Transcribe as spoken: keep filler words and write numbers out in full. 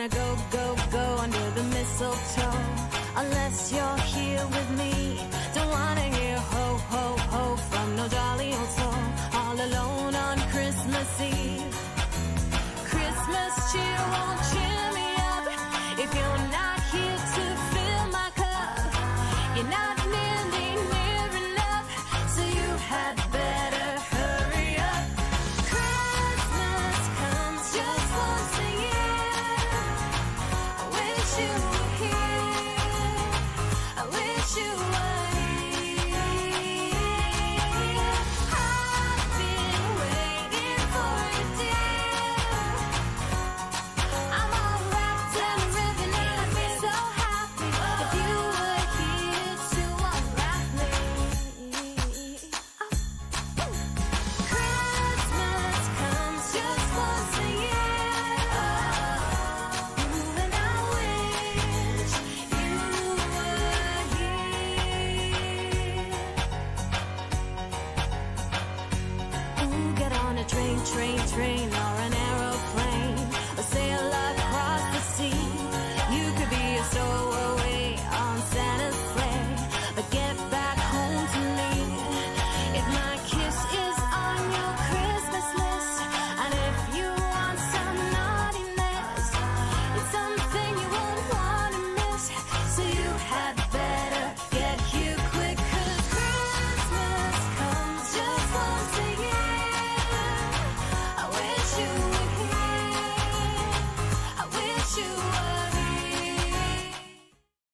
wanna go, go, go under the mistletoe. Unless you're here with me, don't wanna hear ho, ho, ho from no jolly old soul. All alone on Christmas Eve. Christmas cheer won't cheer me up if you're not here to fill my cup. You're not nearly near enough, so you had better hurry up. Christmas comes just once a year. I wish you